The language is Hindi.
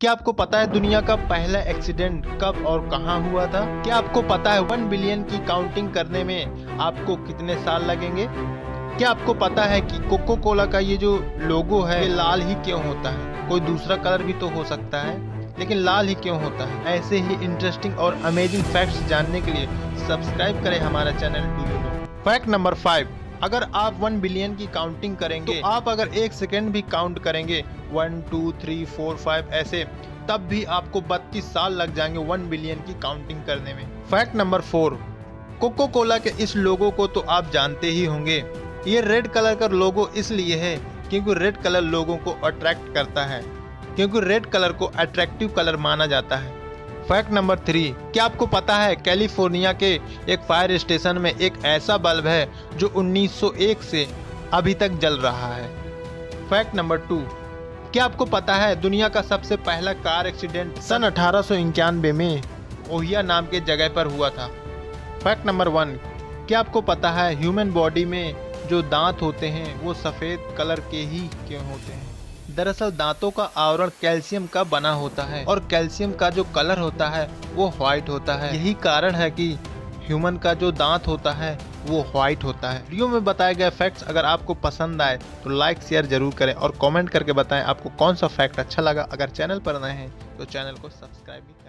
क्या आपको पता है दुनिया का पहला एक्सीडेंट कब और कहां हुआ था? क्या आपको पता है 1 बिलियन की काउंटिंग करने में आपको कितने साल लगेंगे? क्या आपको पता है कि कोको कोला का ये जो लोगो है ये लाल ही क्यों होता है? कोई दूसरा कलर भी तो हो सकता है, लेकिन लाल ही क्यों होता है? ऐसे ही इंटरेस्टिंग और अमेजिंग फैक्ट्स जानने के लिए सब्सक्राइब करें हमारा channel do you know. Fact number 5, अगर आप 1 बिलियन की काउंटिंग करेंगे तो आप अगर 1 सेकेंड भी काउंट करेंगे 1 2 3 4 5 ऐसे, तब भी आपको 32 साल लग जाएंगे 1 बिलियन की काउंटिंग करने में। फैक्ट नंबर 4, कोको कोला के इस लोगो को तो आप जानते ही होंगे। ये रेड कलर का लोगो इसलिए है क्योंकि रेड कलर लोगों को अट्रैक्ट करता है, क्योंकि रेड कलर को अट्रैक्टिव कलर माना जाता है। फैक्ट नंबर 3, क्या आपको पता है कैलिफोर्निया के एक फायर स्टेशन में एक ऐसा बल्ब है जो 1901 से अभी तक जल रहा है। फैक्ट नंबर 2, क्या आपको पता है दुनिया का सबसे पहला कार एक्सीडेंट सन 1891 में ओहिया नाम के जगह पर हुआ था। फैक्ट नंबर 1, क्या आपको पता है ह्यूमन बॉडी में जो दांत होते हैं वो सफ़ेद कलर के ही क्यों होते हैं? दरअसल दांतों का आवरण कैल्शियम का बना होता है और कैल्शियम का जो कलर होता है वो व्हाइट होता है। यही कारण है कि ह्यूमन का जो दांत होता है वो व्हाइट होता है। वीडियो में बताए गए फैक्ट्स अगर आपको पसंद आए तो लाइक शेयर जरूर करें और कमेंट करके बताएं आपको कौन सा फैक्ट अच्छा लगा। अगर चैनल पर नए हैं तो चैनल को सब्सक्राइब भी